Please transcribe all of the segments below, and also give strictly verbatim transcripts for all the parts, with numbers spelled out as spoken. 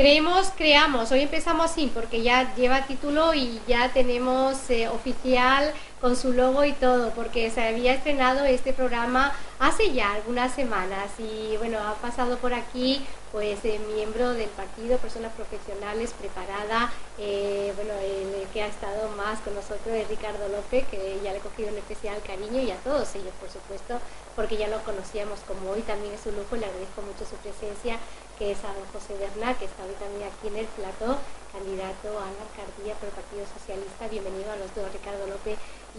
Creemos, creamos, hoy empezamos así porque ya lleva título y ya tenemos eh, oficial con su logo y todo, porque se había estrenado este programa hace ya algunas semanas y bueno, ha pasado por aquí pues eh, miembro del partido, personas profesionales, preparada, eh, bueno, el que ha estado más con nosotros es Ricardo López, que ya le he cogido un especial cariño, y a todos ellos por supuesto, porque ya lo conocíamos como hoy, también es un lujo, le agradezco mucho su presencia, que es a don José Bernal, que está hoy también aquí en el plató, candidato a la alcaldía por el Partido Socialista. Bienvenido a los dos, Ricardo López,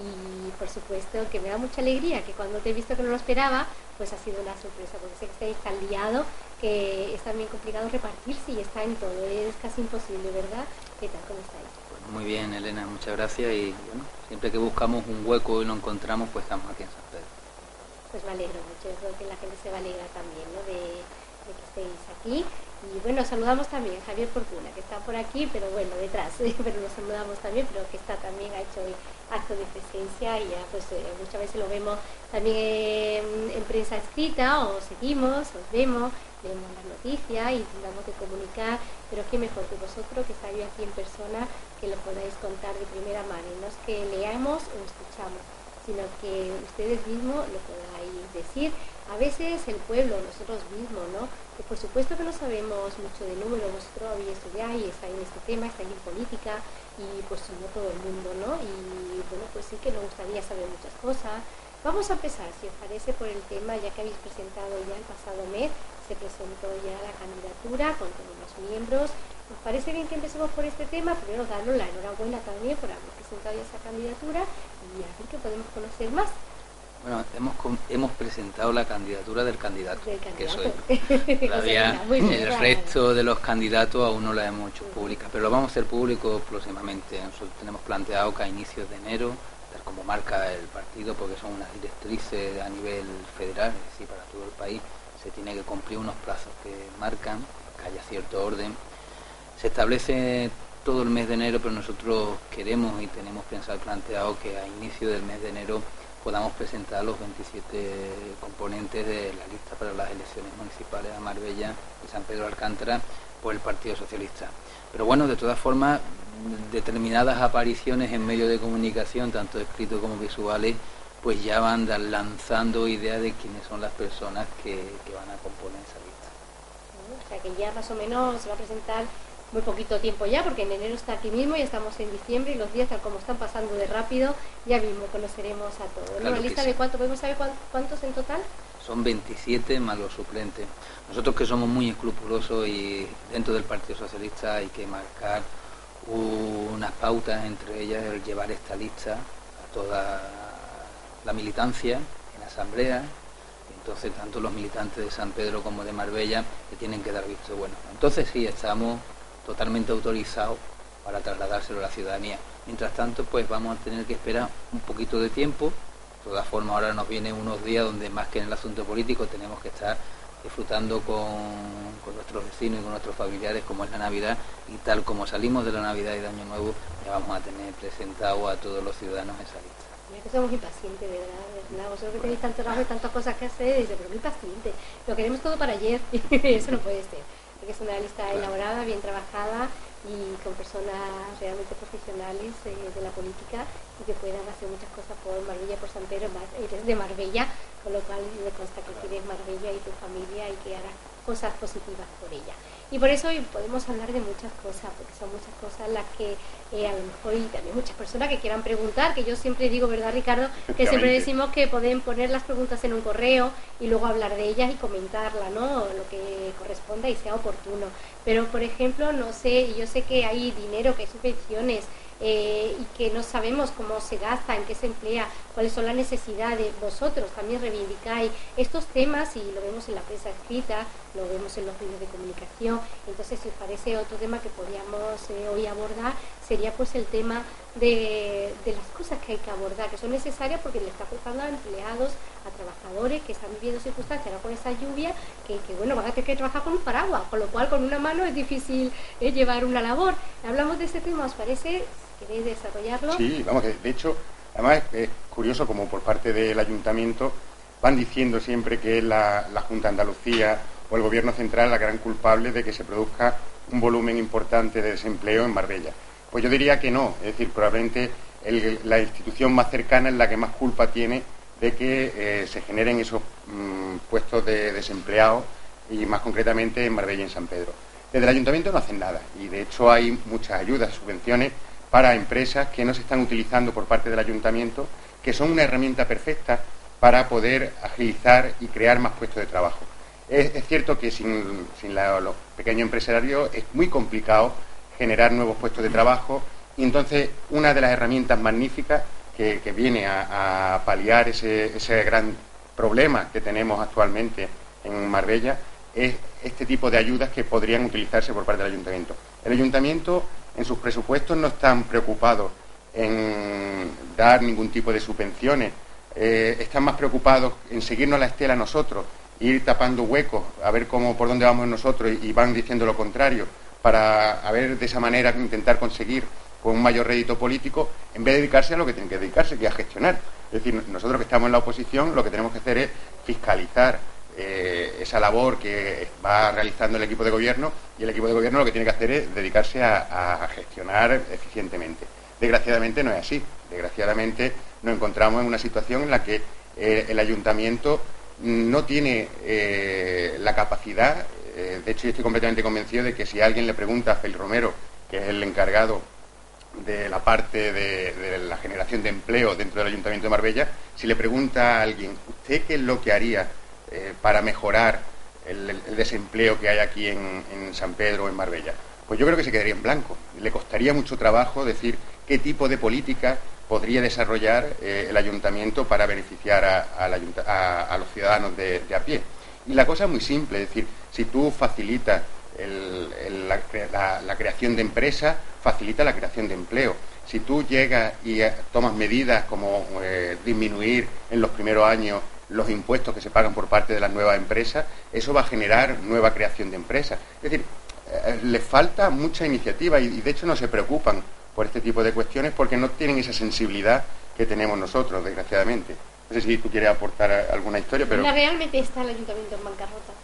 y por supuesto que me da mucha alegría que cuando te he visto que no lo esperaba, pues ha sido una sorpresa, porque sé que estáis tan liado que es también complicado repartirse y está en todo, es casi imposible, ¿verdad? ¿Qué tal? ¿Cómo estáis? Pues muy bien, Elena, muchas gracias, y bueno, siempre que buscamos un hueco y lo encontramos, pues estamos aquí en San Pedro. Pues me alegro mucho, yo creo que la gente se va a alegrar también, ¿no?, de, de que estéis aquí. Y bueno, saludamos también a Javier Fortuna, que está por aquí, pero bueno, detrás, pero lo saludamos también, pero que está también, ha hecho hoy acto de presencia y ya pues eh, muchas veces lo vemos también en, en prensa escrita, o seguimos, os vemos, leemos las noticias y tratamos de comunicar, pero qué mejor que vosotros, que estáis aquí en persona, que lo podáis contar de primera mano, y no es que leamos o escuchamos, sino que ustedes mismos lo podáis decir. A veces el pueblo, nosotros mismos, ¿no? Que por supuesto que no sabemos mucho de número, vosotros habéis estudiado y estáis en este tema, estáis en política, y pues no todo el mundo, ¿no? Y bueno, pues sí que nos gustaría saber muchas cosas. Vamos a empezar, si os parece, por el tema, ya que habéis presentado ya el pasado mes, se presentó ya la candidatura con todos los miembros. ¿Os parece bien que empecemos por este tema? Primero daros la enhorabuena también por haber presentado ya esa candidatura y a ver qué podemos conocer más. Bueno, hemos, hemos presentado la candidatura del candidato, del candidato. que soy todavía el claro. resto de los candidatos aún no la hemos hecho pública, pero lo vamos a hacer público próximamente. Nosotros tenemos planteado que a inicios de enero, tal como marca el partido, porque son unas directrices a nivel federal, es decir, para todo el país, se tiene que cumplir unos plazos que marcan, que haya cierto orden. Se establece todo el mes de enero, pero nosotros queremos y tenemos pensado planteado que a inicio del mes de enero podamos presentar los veintisiete componentes de la lista para las elecciones municipales a Marbella y San Pedro de Alcántara por el Partido Socialista. Pero bueno, de todas formas, determinadas apariciones en medios de comunicación, tanto escritos como visuales, pues ya van lanzando ideas de quiénes son las personas que, que van a componer esa lista. O sea que ya más o menos se va a presentar muy poquito tiempo ya, porque en enero está aquí mismo y estamos en diciembre, y los días, tal como están pasando de rápido, ya mismo conoceremos a todos. Claro, ¿no? ¿La lista sí. de cuánto? ¿Podemos saber cuántos en total? Son veintisiete más los suplentes. Nosotros, que somos muy escrupulosos, y dentro del Partido Socialista hay que marcar unas pautas, entre ellas el llevar esta lista a toda la militancia en asamblea. Entonces, tanto los militantes de San Pedro como de Marbella que tienen que dar visto bueno. Entonces sí, estamos totalmente autorizados para trasladárselo a la ciudadanía. Mientras tanto, pues vamos a tener que esperar un poquito de tiempo. De todas formas, ahora nos vienen unos días donde, más que en el asunto político, tenemos que estar disfrutando con, con nuestros vecinos y con nuestros familiares, como es la Navidad, y tal como salimos de la Navidad y de Año Nuevo, ya vamos a tener presentado a todos los ciudadanos esa lista. Mira que somos impacientes, ¿verdad? ¿verdad? Vosotros que tenéis tanto trabajo y tantas cosas que hacer, dice, pero muy impaciente. Lo queremos todo para ayer. Eso no puede ser. Porque es una lista claro. elaborada, bien trabajada y con personas realmente profesionales eh, de la política, y que puedan hacer muchas cosas por Marbella, por San Pedro. Eres de Marbella, con lo cual me consta que quieres Marbella y tu familia, y que harás cosas positivas por ella. Y por eso hoy podemos hablar de muchas cosas, porque son muchas cosas las que eh, a lo mejor, y también muchas personas que quieran preguntar, que yo siempre digo, ¿verdad, Ricardo?, que siempre decimos que pueden poner las preguntas en un correo y luego hablar de ellas y comentarla, ¿no?, lo que corresponda y sea oportuno. Pero, por ejemplo, no sé, yo sé que hay dinero, que hay subvenciones, Eh, y que no sabemos cómo se gasta, en qué se emplea, cuáles son las necesidades. Vosotros también reivindicáis estos temas, y lo vemos en la prensa escrita, lo vemos en los medios de comunicación. Entonces, si os parece, otro tema que podríamos eh, hoy abordar sería pues el tema de, de las cosas que hay que abordar, que son necesarias, porque le está afectando a empleados, a trabajadores que están viviendo circunstancias, ahora con esa lluvia, que, que bueno, van a tener que trabajar con un paraguas, con lo cual con una mano es difícil eh, llevar una labor. Hablamos de ese tema, ¿os parece? ¿Queréis desarrollarlo? Sí, vamos, de hecho, además es curioso como por parte del Ayuntamiento van diciendo siempre que es la, la Junta de Andalucía o el Gobierno Central la gran culpable de que se produzca un volumen importante de desempleo en Marbella. Pues yo diría que no, es decir, probablemente el, la institución más cercana es la que más culpa tiene de que eh, se generen esos mmm, puestos de desempleados, y más concretamente en Marbella y en San Pedro. Desde el ayuntamiento no hacen nada, y de hecho hay muchas ayudas, subvenciones para empresas que no se están utilizando por parte del ayuntamiento, que son una herramienta perfecta para poder agilizar y crear más puestos de trabajo. Es, es cierto que sin, sin la, los pequeños empresarios es muy complicado generar nuevos puestos de trabajo, y entonces una de las herramientas magníficas que, que viene a, a paliar ese, ese gran problema que tenemos actualmente en Marbella es este tipo de ayudas que podrían utilizarse por parte del ayuntamiento. El ayuntamiento en sus presupuestos no están preocupados en dar ningún tipo de subvenciones, eh, están más preocupados en seguirnos la estela a nosotros, ir tapando huecos, a ver cómo por dónde vamos nosotros, y, y van diciendo lo contrario, para a ver de esa manera intentar conseguir con un mayor rédito político, en vez de dedicarse a lo que tienen que dedicarse, que es a gestionar. Es decir, nosotros que estamos en la oposición, lo que tenemos que hacer es fiscalizar eh, esa labor que va realizando el equipo de gobierno, y el equipo de gobierno lo que tiene que hacer es dedicarse a, a gestionar eficientemente. Desgraciadamente no es así. Desgraciadamente nos encontramos en una situación en la que eh, el ayuntamiento no tiene eh, la capacidad. Eh, de hecho, yo estoy completamente convencido de que si alguien le pregunta a Félix Romero, que es el encargado de la parte de, de la generación de empleo dentro del Ayuntamiento de Marbella, si le pregunta a alguien, ¿usted qué es lo que haría eh, para mejorar el, el desempleo que hay aquí en, en San Pedro o en Marbella? Pues yo creo que se quedaría en blanco. Le costaría mucho trabajo decir qué tipo de política podría desarrollar eh, el Ayuntamiento para beneficiar a, a, la, a, a los ciudadanos de, de a pie. Y la cosa es muy simple, es decir, si tú facilitas el, el, la, la, la creación de empresas, facilita la creación de empleo. Si tú llegas y eh, tomas medidas como eh, disminuir en los primeros años los impuestos que se pagan por parte de las nuevas empresas, eso va a generar nueva creación de empresas. Es decir, eh, les falta mucha iniciativa, y, y de hecho no se preocupan por este tipo de cuestiones porque no tienen esa sensibilidad que tenemos nosotros, desgraciadamente. No sé si tú quieres aportar alguna historia, pero... ¿Realmente está el ayuntamiento en bancarrota?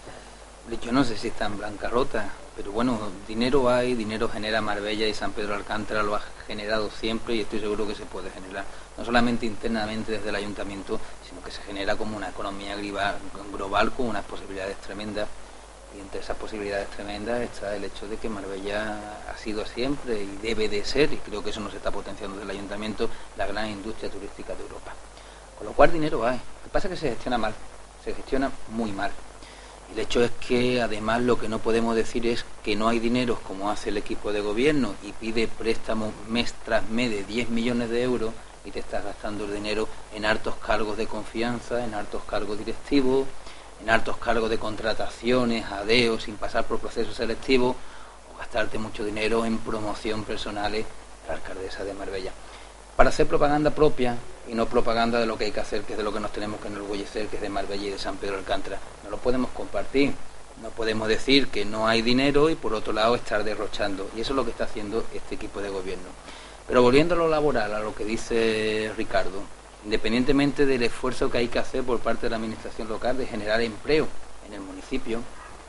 Yo no sé si está en bancarrota, pero bueno, dinero hay, dinero genera Marbella, y San Pedro Alcántara lo ha generado siempre, y estoy seguro que se puede generar, no solamente internamente desde el ayuntamiento, sino que se genera como una economía global con unas posibilidades tremendas. Y entre esas posibilidades tremendas está el hecho de que Marbella ha sido siempre y debe de ser, y creo que eso nos está potenciando desde el ayuntamiento, la gran industria turística de Europa. Con lo cual dinero hay. Lo que pasa es que se gestiona mal, se gestiona muy mal. Y el hecho es que además lo que no podemos decir es que no hay dinero, como hace el equipo de gobierno y pide préstamos mes tras mes de diez millones de euros, y te estás gastando el dinero en altos cargos de confianza, en altos cargos directivos, en altos cargos de contrataciones, adeos, sin pasar por procesos selectivos, o gastarte mucho dinero en promoción personales a la alcaldesa de Marbella. Para hacer propaganda propia y no propaganda de lo que hay que hacer, que es de lo que nos tenemos que enorgullecer, que es de Marbella y de San Pedro Alcántara. No lo podemos compartir. No podemos decir que no hay dinero y por otro lado estar derrochando. Y eso es lo que está haciendo este equipo de gobierno. Pero volviendo a lo laboral, a lo que dice Ricardo, independientemente del esfuerzo que hay que hacer por parte de la administración local de generar empleo en el municipio,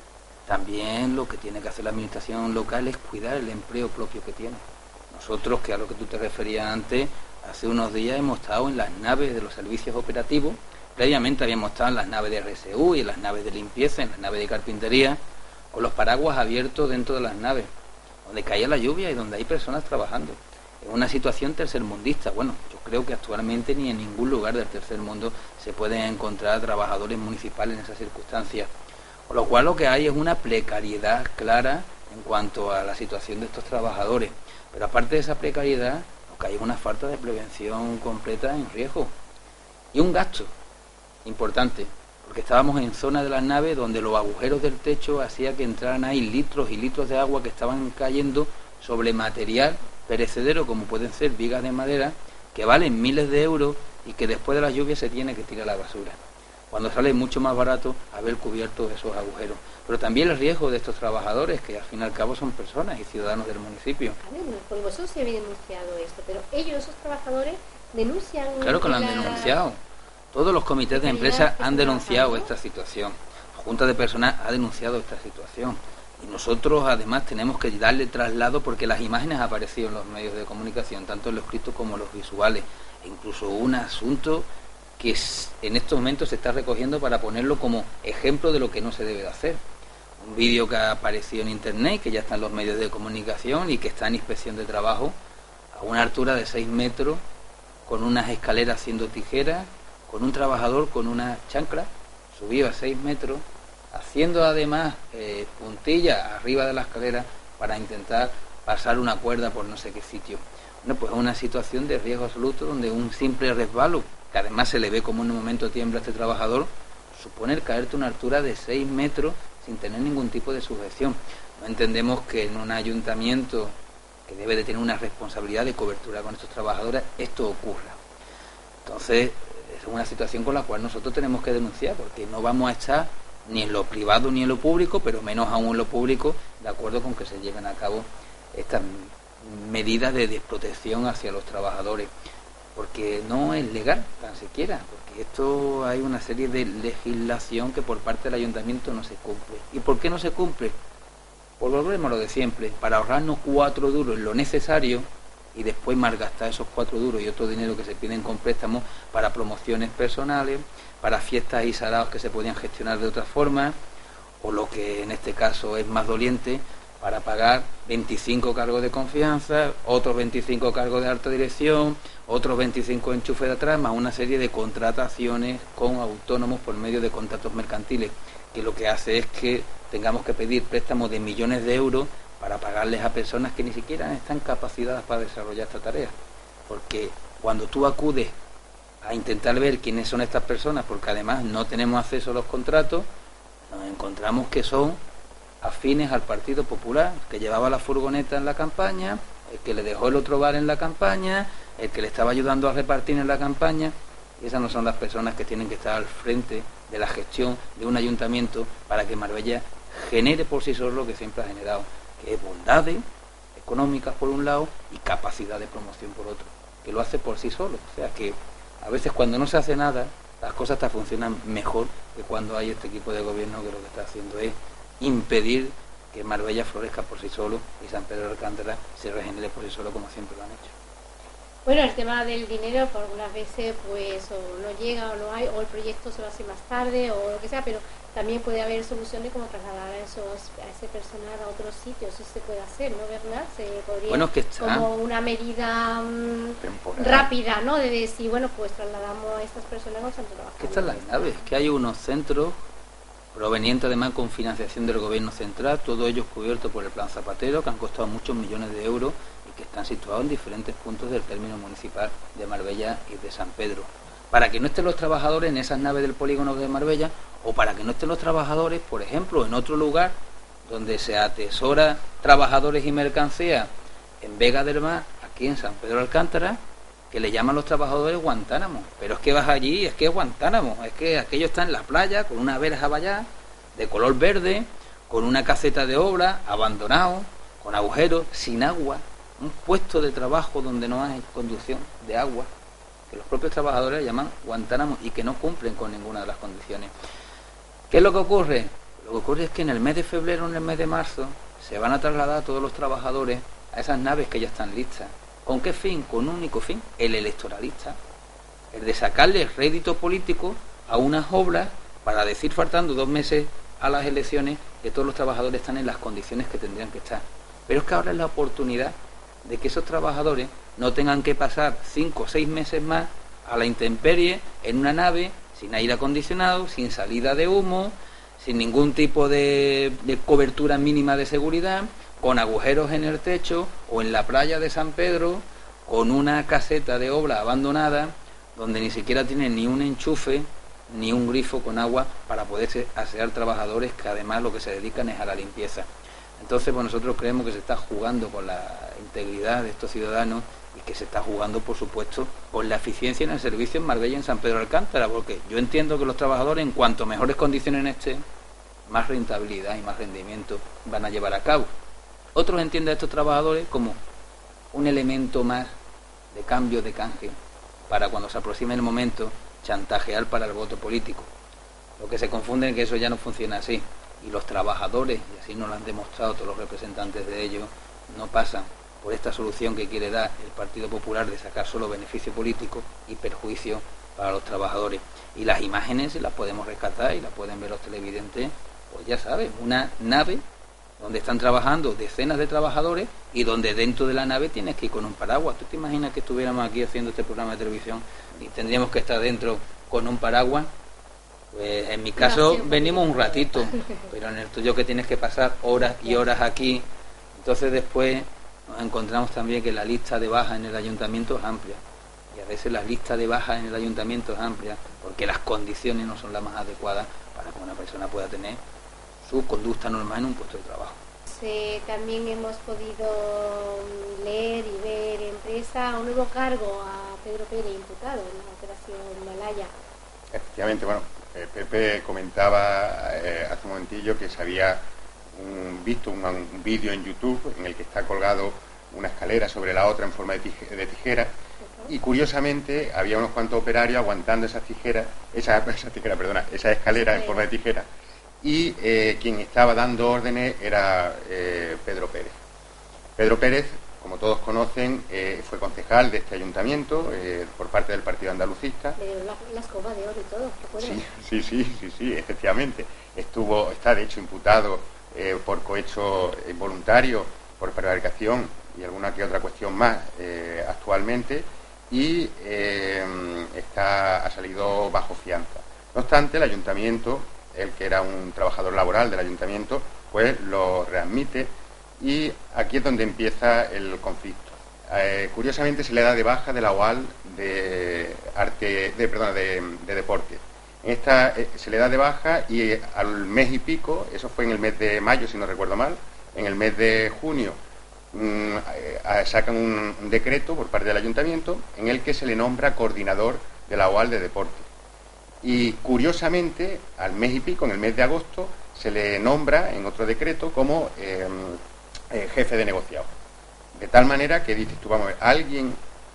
también lo que tiene que hacer la administración local es cuidar el empleo propio que tiene. Nosotros, que a lo que tú te referías antes, hace unos días hemos estado en las naves de los servicios operativos, previamente habíamos estado en las naves de R S U y en las naves de limpieza, en las naves de carpintería, con los paraguas abiertos dentro de las naves, donde caía la lluvia y donde hay personas trabajando. Es una situación tercermundista. Bueno, yo creo que actualmente ni en ningún lugar del tercer mundo se pueden encontrar trabajadores municipales en esas circunstancias. Con lo cual lo que hay es una precariedad clara en cuanto a la situación de estos trabajadores. Pero aparte de esa precariedad, lo que hay es una falta de prevención completa en riesgo. Y un gasto importante, porque estábamos en zona de las naves donde los agujeros del techo hacían que entraran ahí litros y litros de agua que estaban cayendo sobre material perecedero, como pueden ser vigas de madera, que valen miles de euros y que después de las lluvias se tiene que tirar a la basura, cuando sale mucho más barato haber cubierto esos agujeros. Pero también el riesgo de estos trabajadores, que al fin y al cabo son personas y ciudadanos del municipio. A ver, por vosotros se había denunciado esto, pero ellos, esos trabajadores, denuncian... Claro que lo han la... denunciado. Todos los comités de empresa han denunciado esta situación. La Junta de Personal ha denunciado esta situación. Y nosotros además tenemos que darle traslado porque las imágenes han aparecido en los medios de comunicación, tanto en lo escrito como en los visuales. E incluso un asunto que en estos momentos se está recogiendo para ponerlo como ejemplo de lo que no se debe de hacer. Un vídeo que ha aparecido en internet, que ya está en los medios de comunicación y que está en inspección de trabajo, a una altura de seis metros, con unas escaleras haciendo tijeras, con un trabajador con una chancla, subido a seis metros, haciendo además eh, puntillas arriba de la escalera para intentar pasar una cuerda por no sé qué sitio. Bueno, pues es una situación de riesgo absoluto donde un simple resbalo, que además se le ve como en un momento tiembla a este trabajador, supone el caerte a una altura de seis metros sin tener ningún tipo de sujeción. No entendemos que en un ayuntamiento que debe de tener una responsabilidad de cobertura con estos trabajadores, esto ocurra. Entonces, es una situación con la cual nosotros tenemos que denunciar, porque no vamos a estar ni en lo privado ni en lo público, pero menos aún en lo público, de acuerdo con que se lleven a cabo estas medidas de desprotección hacia los trabajadores, porque no es legal, tan siquiera, porque esto hay una serie de legislación que por parte del ayuntamiento no se cumple. ¿Y por qué no se cumple? Pues volvemos a lo de siempre, para ahorrarnos cuatro duros en lo necesario y después malgastar esos cuatro duros y otro dinero que se piden con préstamos para promociones personales, para fiestas y saraos que se podían gestionar de otra forma, o lo que en este caso es más doliente, para pagar veinticinco cargos de confianza, otros veinticinco cargos de alta dirección, otros veinticinco enchufes de atrás, más una serie de contrataciones con autónomos por medio de contratos mercantiles, que lo que hace es que tengamos que pedir préstamos de millones de euros para pagarles a personas que ni siquiera están capacitadas para desarrollar esta tarea. Porque cuando tú acudes a intentar ver quiénes son estas personas, porque además no tenemos acceso a los contratos, nos encontramos que son afines al Partido Popular, que llevaba la furgoneta en la campaña, el que le dejó el otro bar en la campaña, el que le estaba ayudando a repartir en la campaña. Y esas no son las personas que tienen que estar al frente de la gestión de un ayuntamiento para que Marbella genere por sí solo lo que siempre ha generado, que es bondades económicas por un lado y capacidad de promoción por otro, que lo hace por sí solo. O sea que a veces cuando no se hace nada, las cosas hasta funcionan mejor que cuando hay este equipo de gobierno que lo que está haciendo es impedir que Marbella florezca por sí solo y San Pedro de Alcántara se regenere por sí solo como siempre lo han hecho. Bueno, el tema del dinero, por algunas veces pues o no llega o no hay, o el proyecto se lo hace más tarde o lo que sea, pero también puede haber solución de cómo trasladar a, esos, a ese personal a otros sitios. Eso se puede hacer, ¿no, Bernal? Se podría, bueno, que está como una medida um, rápida, ¿no? De decir, bueno, pues trasladamos a estas personas a un centro de trabajo. Que están las naves, que hay unos centros provenientes además con financiación del gobierno central, todos ellos cubiertos por el Plan Zapatero, que han costado muchos millones de euros y que están situados en diferentes puntos del término municipal de Marbella y de San Pedro. Para que no estén los trabajadores en esas naves del polígono de Marbella, o para que no estén los trabajadores, por ejemplo, en otro lugar donde se atesora trabajadores y mercancías en Vega del Mar, aquí en San Pedro de Alcántara, que le llaman los trabajadores Guantánamo. Pero es que vas allí, es que es Guantánamo, es que aquello está en la playa con una verja vallada de color verde, con una caseta de obra abandonado, con agujeros, sin agua, un puesto de trabajo donde no hay conducción de agua, que los propios trabajadores llaman Guantánamo y que no cumplen con ninguna de las condiciones. ¿Qué es lo que ocurre? Lo que ocurre es que en el mes de febrero, en el mes de marzo, se van a trasladar todos los trabajadores a esas naves que ya están listas. ¿Con qué fin? Con un único fin, el electoralista, el de sacarle rédito político a unas obras para decir, faltando dos meses a las elecciones, que todos los trabajadores están en las condiciones que tendrían que estar. Pero es que ahora es la oportunidad de que esos trabajadores no tengan que pasar cinco o seis meses más a la intemperie en una nave sin aire acondicionado, sin salida de humo, sin ningún tipo de, de cobertura mínima de seguridad, con agujeros en el techo o en la playa de San Pedro, con una caseta de obra abandonada, donde ni siquiera tienen ni un enchufe, ni un grifo con agua para poderse asear trabajadores que además lo que se dedican es a la limpieza. Entonces, pues nosotros creemos que se está jugando con la integridad de estos ciudadanos y que se está jugando, por supuesto, con la eficiencia en el servicio en Marbella y en San Pedro de Alcántara, porque yo entiendo que los trabajadores, en cuanto mejores condiciones estén, más rentabilidad y más rendimiento van a llevar a cabo. Otros entienden a estos trabajadores como un elemento más de cambio de canje para cuando se aproxime el momento chantajear para el voto político. Lo que se confunde es que eso ya no funciona así. y los trabajadores, y así nos lo han demostrado todos los representantes de ellos, no pasan por esta solución que quiere dar el Partido Popular de sacar solo beneficio político y perjuicio para los trabajadores. Y las imágenes las podemos rescatar y las pueden ver los televidentes, pues ya sabes, una nave donde están trabajando decenas de trabajadores y donde dentro de la nave tienes que ir con un paraguas. ¿Tú te imaginas que estuviéramos aquí haciendo este programa de televisión y tendríamos que estar dentro con un paraguas? Pues en mi caso venimos un ratito, pero en el tuyo que tienes que pasar horas y horas aquí. Entonces después nos encontramos también que la lista de bajas en el ayuntamiento es amplia. Y a veces la lista de bajas en el ayuntamiento es amplia porque las condiciones no son las más adecuadas para que una persona pueda tener su conducta normal en un puesto de trabajo. Sí, también hemos podido leer y ver en prensa un nuevo cargo a Pedro Pérez, imputado en la operación Malaya. Efectivamente, bueno, eh, Pepe comentaba eh, hace un momentillo que se había un, visto un, un vídeo en YouTube en el que está colgado una escalera sobre la otra en forma de, tije, de tijera. Y curiosamente había unos cuantos operarios aguantando esas tijeras, esa, esa tijera, perdona, esa escalera en forma de tijera, y eh, quien estaba dando órdenes era eh, Pedro Pérez. Pedro Pérez, como todos conocen, eh, fue concejal de este ayuntamiento eh, por parte del Partido Andalucista. Le dio la, la escoba de oro y todo, ¿te sí, sí, sí, sí, sí, efectivamente. Estuvo, está de hecho imputado eh, por cohecho involuntario, por prevaricación y alguna que otra cuestión más eh, actualmente. Y eh, está, ha salido bajo fianza. No obstante, el ayuntamiento, el que era un trabajador laboral del ayuntamiento, pues lo readmite y aquí es donde empieza el conflicto. Eh, curiosamente se le da de baja de la O A L de arte, de, perdón, de, de deporte. En esta eh, se le da de baja y al mes y pico, eso fue en el mes de mayo si no recuerdo mal, en el mes de junio Mm, eh, sacan un, un decreto por parte del ayuntamiento en el que se le nombra coordinador de la O A L de deporte. Y curiosamente, al mes y pico, en el mes de agosto, se le nombra en otro decreto como eh, eh, jefe de negociado. De tal manera que dices tú, vamos a ver, alguien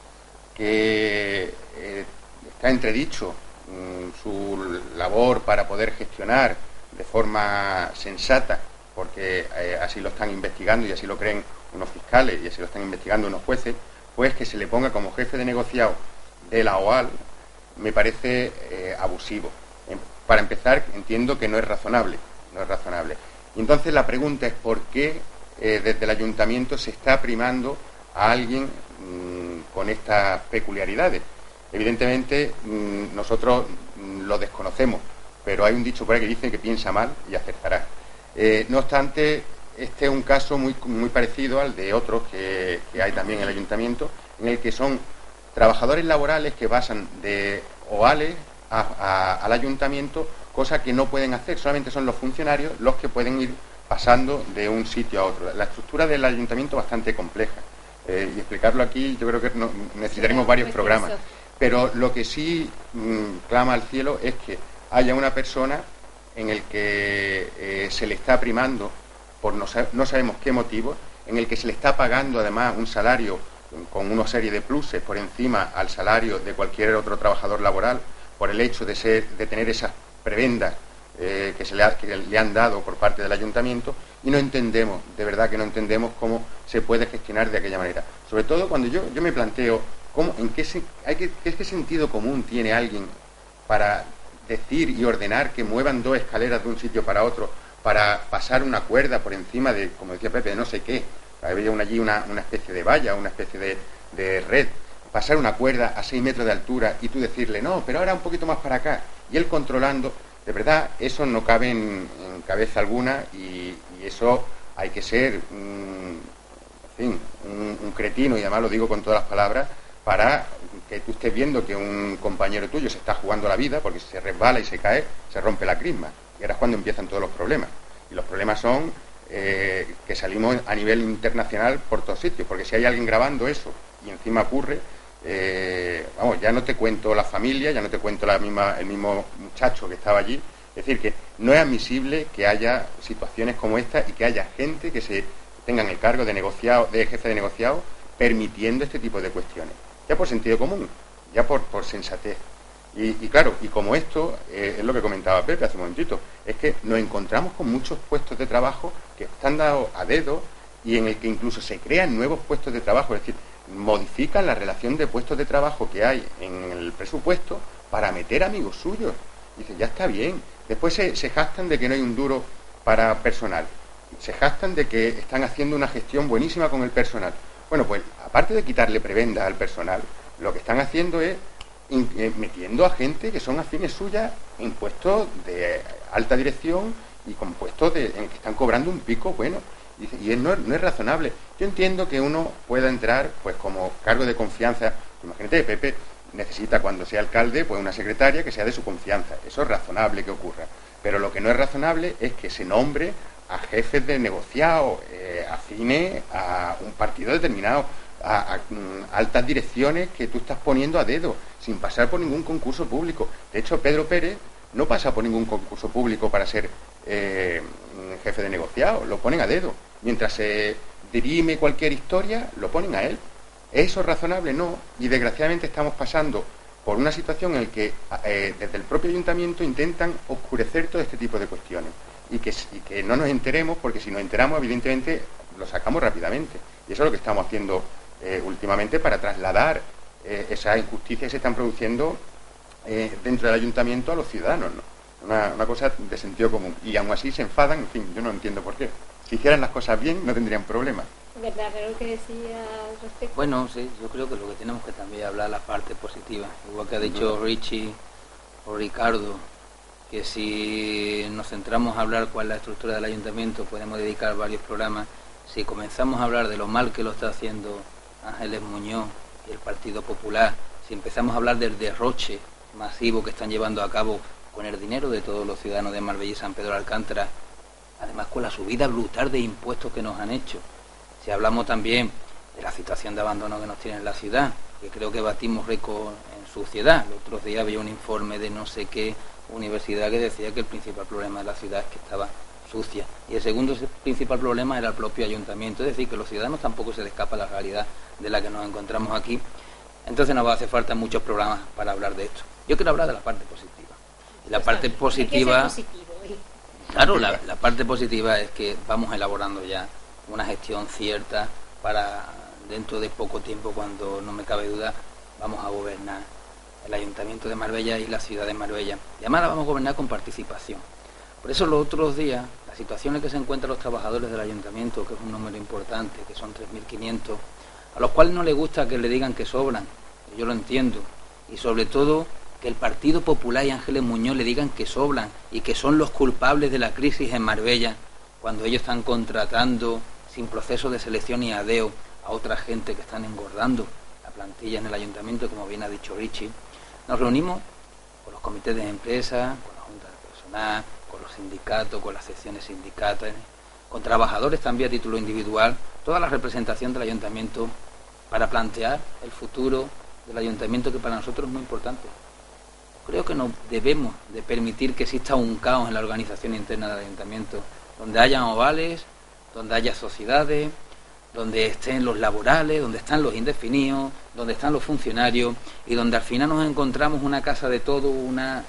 que eh, está entredicho mm, su labor para poder gestionar de forma sensata, porque eh, así lo están investigando y así lo creen unos fiscales y así lo están investigando unos jueces, pues que se le ponga como jefe de negociado de la O A L me parece eh, abusivo. Para empezar, entiendo que no es razonable, no es razonable. Y entonces la pregunta es por qué eh, desde el ayuntamiento se está primando a alguien mmm, con estas peculiaridades. Evidentemente mmm, nosotros mmm, lo desconocemos, pero hay un dicho por ahí que dice que piensa mal y acertará. Eh, no obstante, este es un caso muy, muy parecido al de otros que, que hay también en el ayuntamiento, en el que son trabajadores laborales que pasan de O A L a, a, al ayuntamiento, cosa que no pueden hacer, solamente son los funcionarios los que pueden ir pasando de un sitio a otro. La estructura del ayuntamiento es bastante compleja eh, y explicarlo aquí yo creo que no, necesitaremos varios programas, pero lo que sí mmm, clama al cielo es que haya una persona en el que eh, se le está primando por no, no sabemos qué motivo, en el que se le está pagando además un salario con una serie de pluses por encima al salario de cualquier otro trabajador laboral, por el hecho de, ser, de tener esas prebendas eh, que, se le ha, que le han dado por parte del ayuntamiento, y no entendemos, de verdad que no entendemos cómo se puede gestionar de aquella manera. Sobre todo cuando yo, yo me planteo cómo, en qué, se, hay que, qué, qué sentido común tiene alguien para decir y ordenar que muevan dos escaleras de un sitio para otro para pasar una cuerda por encima de, como decía Pepe, de no sé qué. Había allí una, una especie de valla, una especie de, de red. Pasar una cuerda a seis metros de altura y tú decirle, no, pero ahora un poquito más para acá. Y él controlando, de verdad, eso no cabe en, en cabeza alguna y, y eso hay que ser, un, en fin, un, un cretino, y además lo digo con todas las palabras, para que tú estés viendo que un compañero tuyo se está jugando la vida, porque si se resbala y se cae, se rompe la crisma. Y ahora es cuando empiezan todos los problemas. Y los problemas son eh, que salimos a nivel internacional por todos sitios, porque si hay alguien grabando eso y encima ocurre, eh, vamos, ya no te cuento la familia, ya no te cuento la misma, el mismo muchacho que estaba allí. Es decir, que no es admisible que haya situaciones como esta y que haya gente que se tenga en el cargo de negociado, de jefe de negociado, permitiendo este tipo de cuestiones. Ya por sentido común, ya por, por sensatez. Y, y claro, y como esto, eh, es lo que comentaba Pepe hace un momentito, es que nos encontramos con muchos puestos de trabajo que están dados a dedo y en el que incluso se crean nuevos puestos de trabajo, es decir, modifican la relación de puestos de trabajo que hay en el presupuesto para meter amigos suyos. Dicen, ya está bien. Después se, se jactan de que no hay un duro para personal. Se jactan de que están haciendo una gestión buenísima con el personal. Bueno, pues aparte de quitarle prebenda al personal, lo que están haciendo es in, eh, metiendo a gente que son afines suyas en puestos de alta dirección y con puestos de, en que están cobrando un pico bueno. Y, y no, no es razonable. Yo entiendo que uno pueda entrar pues como cargo de confianza. Imagínate, Pepe necesita cuando sea alcalde pues una secretaria que sea de su confianza. Eso es razonable que ocurra. Pero lo que no es razonable es que se nombre a jefes de negociado, eh, afines a un partido determinado, a, a, a altas direcciones que tú estás poniendo a dedo, sin pasar por ningún concurso público. De hecho, Pedro Pérez no pasa por ningún concurso público para ser eh, jefe de negociado, lo ponen a dedo. Mientras se dirime cualquier historia, lo ponen a él. ¿Eso es razonable? No. Y desgraciadamente estamos pasando por una situación en la que eh, desde el propio ayuntamiento intentan oscurecer todo este tipo de cuestiones y que, y que no nos enteremos, porque si nos enteramos, evidentemente, lo sacamos rápidamente. Y eso es lo que estamos haciendo eh, últimamente para trasladar eh, esas injusticias que se están produciendo eh, dentro del ayuntamiento a los ciudadanos, ¿no? Una, una cosa de sentido común. Y aún así se enfadan, en fin, yo no entiendo por qué. Si hicieran las cosas bien, no tendrían problemas. ¿Verdad? ¿Pero lo que decía al respecto? Bueno, sí, yo creo que lo que tenemos que también hablar la parte positiva. Igual que ha dicho Richie o Ricardo, que si nos centramos a hablar cuál es la estructura del ayuntamiento, podemos dedicar varios programas. Si comenzamos a hablar de lo mal que lo está haciendo Ángeles Muñoz y el Partido Popular, si empezamos a hablar del derroche masivo que están llevando a cabo con el dinero de todos los ciudadanos de Marbella y San Pedro de Alcántara, además con la subida brutal de impuestos que nos han hecho, si hablamos también de la situación de abandono que nos tiene en la ciudad, que creo que batimos récord en suciedad. El otro día había un informe de no sé qué universidad que decía que el principal problema de la ciudad es que estaba sucia. Y el segundo principal problema era el propio ayuntamiento, es decir, que los ciudadanos tampoco se les escapa la realidad de la que nos encontramos aquí. Entonces nos va a hacer falta muchos programas para hablar de esto. Yo quiero hablar de la parte positiva. Y la parte positiva... Claro, la, la parte positiva es que vamos elaborando ya una gestión cierta para dentro de poco tiempo, cuando no me cabe duda, vamos a gobernar el Ayuntamiento de Marbella y la ciudad de Marbella. Y además la vamos a gobernar con participación. Por eso los otros días, la situación en que se encuentran los trabajadores del Ayuntamiento, que es un número importante, que son tres mil quinientos, a los cuales no les gusta que le digan que sobran, yo lo entiendo, y sobre todo que el Partido Popular y Ángeles Muñoz le digan que sobran y que son los culpables de la crisis en Marbella, cuando ellos están contratando sin proceso de selección y adeo a otra gente que están engordando la plantilla en el ayuntamiento, como bien ha dicho Richie. Nos reunimos con los comités de empresa, con la junta de personal, con los sindicatos, con las secciones sindicales, con trabajadores también a título individual, toda la representación del ayuntamiento, para plantear el futuro del ayuntamiento, que para nosotros es muy importante. Creo que no debemos de permitir que exista un caos en la organización interna del ayuntamiento, donde hayan ovales, donde haya sociedades, donde estén los laborales, donde están los indefinidos, donde están los funcionarios, y donde al final nos encontramos una casa de todo, una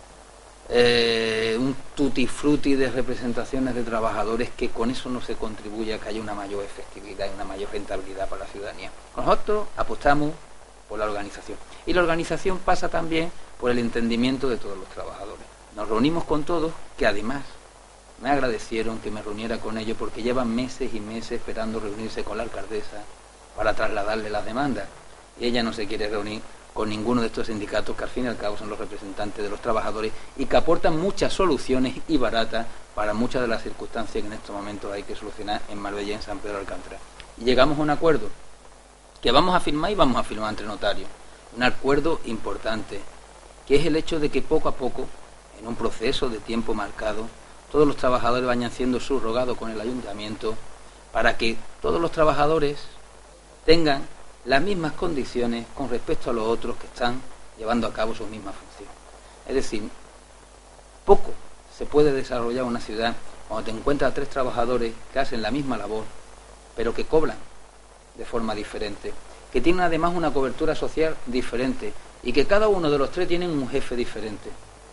eh, un tutti frutti de representaciones de trabajadores, que con eso no se contribuye a que haya una mayor efectividad y una mayor rentabilidad para la ciudadanía. Nosotros apostamos por la organización, y la organización pasa también por el entendimiento de todos los trabajadores. Nos reunimos con todos, que además me agradecieron que me reuniera con ellos, porque llevan meses y meses esperando reunirse con la alcaldesa para trasladarle las demandas, y ella no se quiere reunir con ninguno de estos sindicatos, que al fin y al cabo son los representantes de los trabajadores y que aportan muchas soluciones y baratas para muchas de las circunstancias que en estos momentos hay que solucionar en Marbella y en San Pedro de Alcántara. Y llegamos a un acuerdo que vamos a firmar, y vamos a firmar entre notarios, un acuerdo importante, que es el hecho de que poco a poco, en un proceso de tiempo marcado, todos los trabajadores vayan siendo subrogados con el ayuntamiento, para que todos los trabajadores tengan las mismas condiciones con respecto a los otros que están llevando a cabo sus mismas funciones. Es decir, poco se puede desarrollar una ciudad cuando te encuentras a tres trabajadores que hacen la misma labor, pero que cobran de forma diferente. que tienen además una cobertura social diferente y que cada uno de los tres tienen un jefe diferente.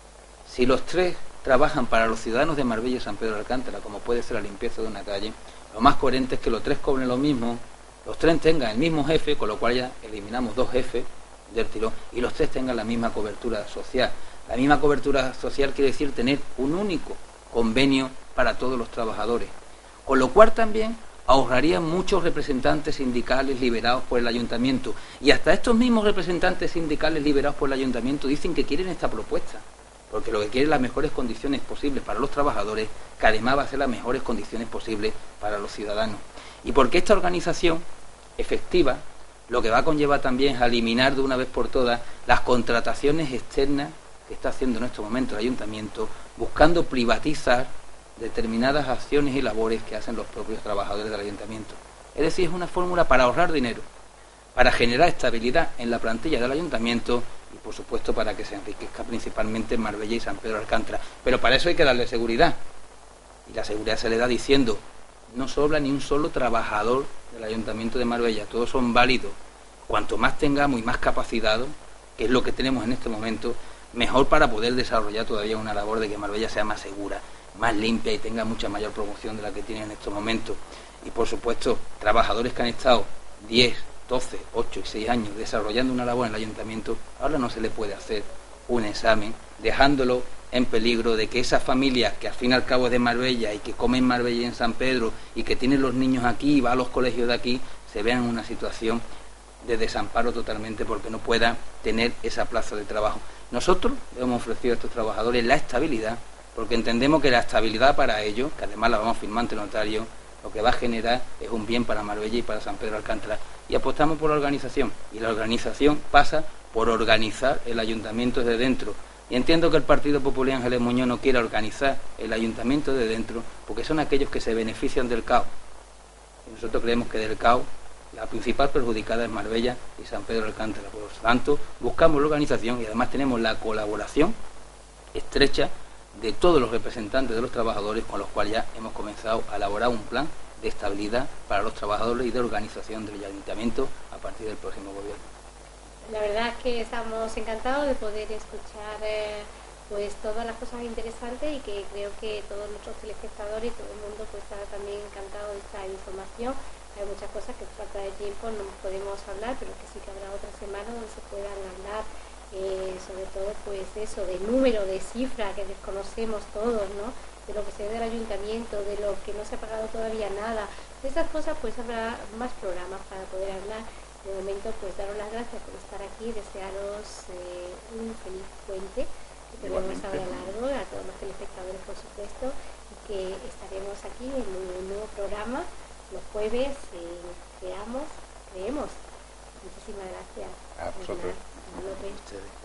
Si los tres trabajan para los ciudadanos de Marbella y San Pedro de Alcántara, como puede ser la limpieza de una calle, lo más coherente es que los tres cobren lo mismo, los tres tengan el mismo jefe, con lo cual ya eliminamos dos jefes del tirón, y los tres tengan la misma cobertura social. La misma cobertura social quiere decir tener un único convenio para todos los trabajadores, con lo cual también ahorrarían muchos representantes sindicales liberados por el ayuntamiento, y hasta estos mismos representantes sindicales liberados por el ayuntamiento dicen que quieren esta propuesta, porque lo que quieren es las mejores condiciones posibles para los trabajadores, que además va a ser las mejores condiciones posibles para los ciudadanos. Y porque esta organización efectiva lo que va a conllevar también es a eliminar de una vez por todas las contrataciones externas que está haciendo en estos momentos el ayuntamiento, buscando privatizar determinadas acciones y labores que hacen los propios trabajadores del ayuntamiento. Es decir, es una fórmula para ahorrar dinero, para generar estabilidad en la plantilla del ayuntamiento y, por supuesto, para que se enriquezca principalmente en Marbella y San Pedro de Alcántara. Pero para eso hay que darle seguridad. Y la seguridad se le da diciendo: no sobra ni un solo trabajador del ayuntamiento de Marbella, todos son válidos. Cuanto más tengamos y más capacitado, que es lo que tenemos en este momento, mejor para poder desarrollar todavía una labor de que Marbella sea más segura, más limpia y tenga mucha mayor promoción de la que tiene en estos momentos. Y por supuesto, trabajadores que han estado diez, doce, ocho y seis años desarrollando una labor en el ayuntamiento, ahora no se le puede hacer un examen, dejándolo en peligro de que esas familias que al fin y al cabo es de Marbella y que comen en Marbella y en San Pedro y que tienen los niños aquí y van a los colegios de aquí, se vean en una situación de desamparo totalmente porque no puedan tener esa plaza de trabajo. Nosotros le hemos ofrecido a estos trabajadores la estabilidad, porque entendemos que la estabilidad para ellos, que además la vamos a firmar ante notario, lo que va a generar es un bien para Marbella y para San Pedro de Alcántara. Y apostamos por la organización, y la organización pasa por organizar el ayuntamiento desde dentro. Y entiendo que el Partido Popular Ángeles Muñoz no quiera organizar el ayuntamiento de dentro, porque son aquellos que se benefician del caos. Y nosotros creemos que del caos la principal perjudicada es Marbella y San Pedro de Alcántara. Por lo tanto, buscamos la organización y además tenemos la colaboración estrecha de todos los representantes de los trabajadores, con los cuales ya hemos comenzado a elaborar un plan de estabilidad para los trabajadores y de organización del ayuntamiento a partir del próximo gobierno. La verdad es que estamos encantados de poder escuchar eh, pues todas las cosas interesantes, y que creo que todos nuestros telespectadores y todo el mundo pues está también encantado de esta información. Hay muchas cosas que por falta de tiempo no podemos hablar, pero que sí que habrá otra semana donde se puedan hablar eh, sobre todo pues eso, de número, de cifra que desconocemos todos, ¿no? De lo que se ve del ayuntamiento, de lo que no se ha pagado todavía nada. De esas cosas pues habrá más programas para poder hablar. De momento pues daros las gracias por estar aquí, desearos eh, un feliz puente que tenemos ahora largo, a todos los telespectadores por supuesto, y que estaremos aquí en un nuevo programa los jueves, eh, creamos, creemos. Muchísimas gracias. A vosotros. López.